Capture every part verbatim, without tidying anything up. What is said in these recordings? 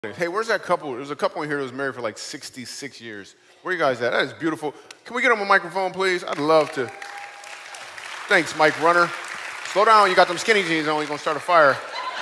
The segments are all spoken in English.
Hey, where's that couple? There's a couple in here that was married for like sixty-six years. Where you guys at? That is beautiful. Can we get them a microphone, please? I'd love to. Thanks, Mike Runner. Slow down. You got them skinny jeans on. You're going to start a fire.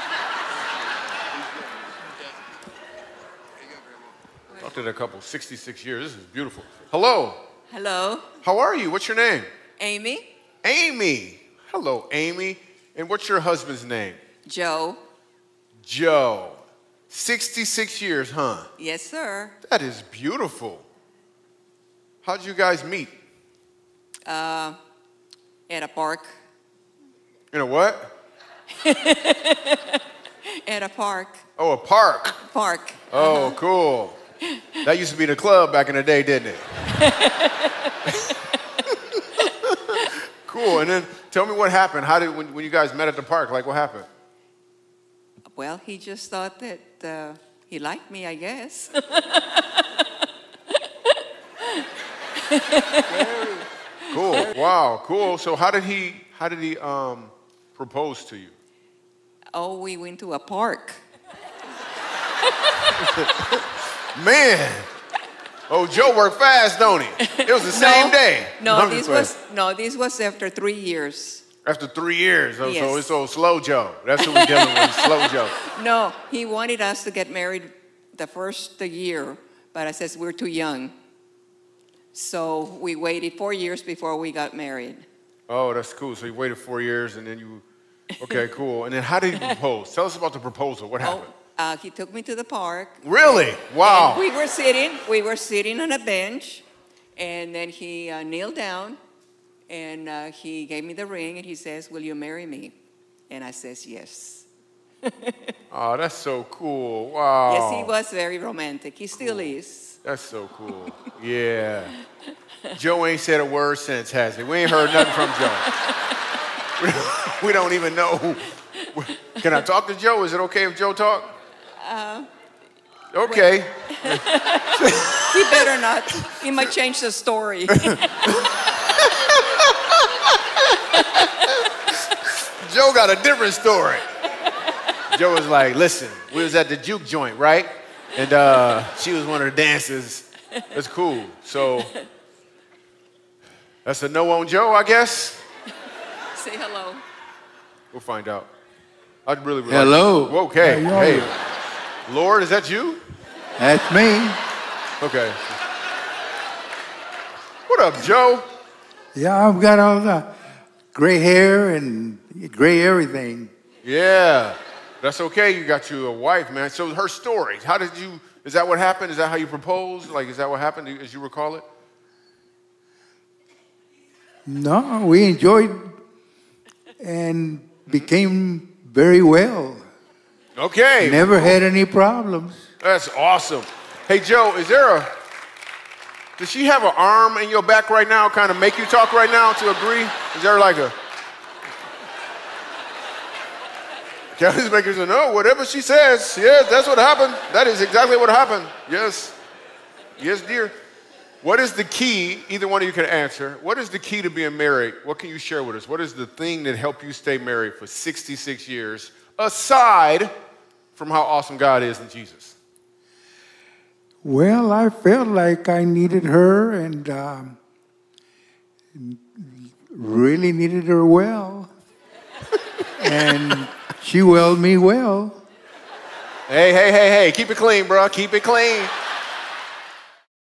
Talked to that couple, sixty-six years. This is beautiful. Hello. Hello. How are you? What's your name? Amy. Amy. Hello, Amy. And what's your husband's name? Joe. Joe. sixty-six years, huh? Yes, sir. That is beautiful. How'd you guys meet? Uh, at a park. In a what? At a park. Oh, a park. Park. Oh, uh-huh. Cool. That used to be the club back in the day, didn't it? Cool. And then tell me what happened. How did when, when you guys met at the park? Like, what happened? Well, he just thought that uh, he liked me, I guess. Cool. Wow. Cool. So how did he? How did he um, propose to you? Oh, we went to a park. Man. Oh, Joe worked fast, don't he? It was the same no, day. No, this was no, this was after three years. After three years. Oh, yes. So it's old Slow Joe. That's who we're dealing with, Slow Joe. No, he wanted us to get married the first year, but I said we're too young. So we waited four years before we got married. Oh, that's cool. So you waited four years and then you, okay, cool. And then how did he propose? Tell us about the proposal. What happened? Oh, uh, he took me to the park. Really? Wow. And we were sitting, we were sitting on a bench, and then he uh, kneeled down, and uh, he gave me the ring, and he says, "Will you marry me?" And I says, "Yes." Oh, that's so cool. Wow. Yes, he was very romantic. He still cool. is. That's so cool. Yeah. Joe ain't said a word since, has he? We ain't heard nothing from Joe. We don't, we don't even know. Can I talk to Joe? Is it okay if Joe talk? Uh, okay. He better not. He might change the story. Joe got a different story. Joe was like, listen, we was at the juke joint, right? And uh, she was one of the dancers. That's cool. So that's a no on Joe, I guess? Say hello. We'll find out. I'd really would Hello. Like okay. Hey. Lord, is that you? That's me. Okay. What up, Joe? Yeah, I've got all the gray hair and gray everything. Yeah. That's okay. You got you a wife, man. So her story. How did you, is that what happened? Is that how you proposed? Like, is that what happened as you recall it? No, we enjoyed and became very well. Okay. Never had any problems. That's awesome. Hey, Joe, is there a, does she have an arm in your back right now, kind of make you talk right now to agree? Is there like a, Kelly's making say, no, whatever she says, yes, that's what happened. That is exactly what happened. Yes. Yes, dear. What is the key, either one of you can answer, what is the key to being married? What can you share with us? What is the thing that helped you stay married for sixty-six years, aside from how awesome God is in Jesus? Well, I felt like I needed her and um, really needed her well. And she willed me well. Hey, hey, hey, hey, keep it clean, bro. Keep it clean.